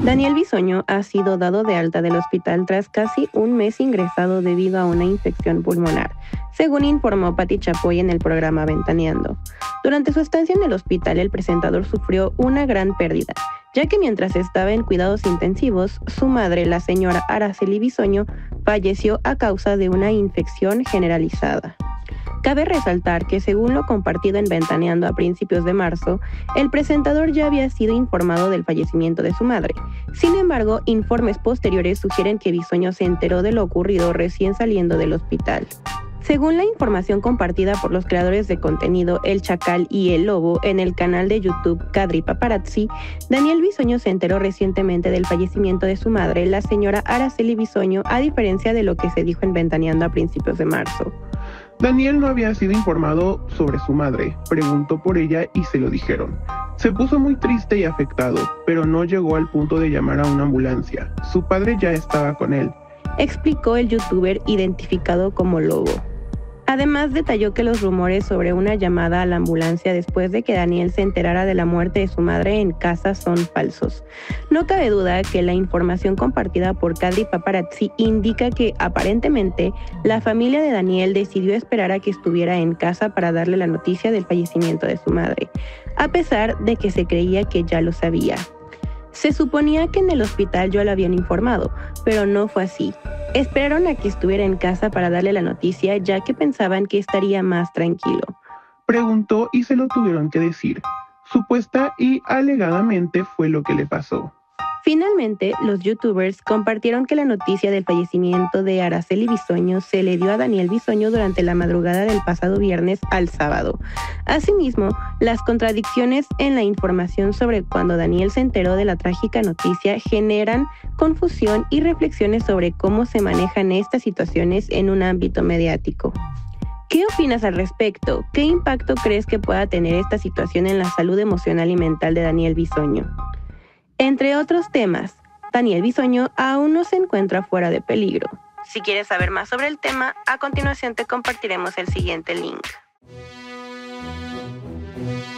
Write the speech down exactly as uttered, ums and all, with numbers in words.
Daniel Bisoño ha sido dado de alta del hospital tras casi un mes ingresado debido a una infección pulmonar, según informó Pati Chapoy en el programa Ventaneando. Durante su estancia en el hospital, el presentador sufrió una gran pérdida, ya que mientras estaba en cuidados intensivos, su madre, la señora Araceli Bisoño, falleció a causa de una infección generalizada. Cabe resaltar que, según lo compartido en Ventaneando a principios de marzo, el presentador ya había sido informado del fallecimiento de su madre. Sin embargo, informes posteriores sugieren que Bisoño se enteró de lo ocurrido recién saliendo del hospital. Según la información compartida por los creadores de contenido El Chacal y El Lobo en el canal de YouTube Kadri Paparazzi, Daniel Bisoño se enteró recientemente del fallecimiento de su madre, la señora Araceli Bisoño, a diferencia de lo que se dijo en Ventaneando a principios de marzo. Daniel no había sido informado sobre su madre, preguntó por ella y se lo dijeron. Se puso muy triste y afectado, pero no llegó al punto de llamar a una ambulancia. Su padre ya estaba con él, explicó el youtuber identificado como Lobo. Además, detalló que los rumores sobre una llamada a la ambulancia después de que Daniel se enterara de la muerte de su madre en casa son falsos. No cabe duda que la información compartida por Kadri Paparazzi indica que, aparentemente, la familia de Daniel decidió esperar a que estuviera en casa para darle la noticia del fallecimiento de su madre, a pesar de que se creía que ya lo sabía. Se suponía que en el hospital ya lo habían informado, pero no fue así. Esperaron a que estuviera en casa para darle la noticia, ya que pensaban que estaría más tranquilo. Preguntó y se lo tuvieron que decir. Supuesta y alegadamente fue lo que le pasó. Finalmente, los youtubers compartieron que la noticia del fallecimiento de Araceli Bisoño se le dio a Daniel Bisoño durante la madrugada del pasado viernes al sábado. Asimismo, las contradicciones en la información sobre cuando Daniel se enteró de la trágica noticia generan confusión y reflexiones sobre cómo se manejan estas situaciones en un ámbito mediático. ¿Qué opinas al respecto? ¿Qué impacto crees que pueda tener esta situación en la salud emocional y mental de Daniel Bisoño? Entre otros temas, Daniel Bisoño aún no se encuentra fuera de peligro. Si quieres saber más sobre el tema, a continuación te compartiremos el siguiente link.